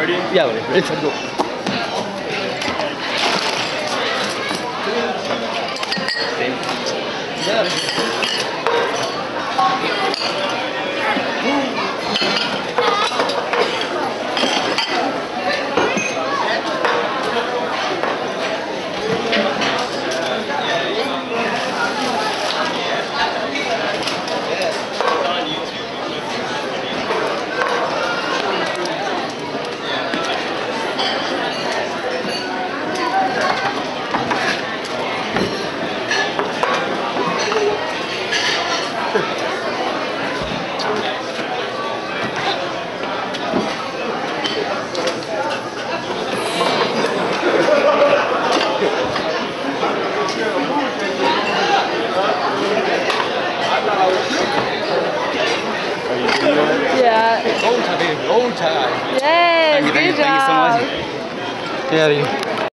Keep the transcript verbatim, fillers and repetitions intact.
Ready? Yeah, ready. Let's go. Yeah. Long time, long time. Yes, Thank you, good thank you, thank you so job. much. Yeah,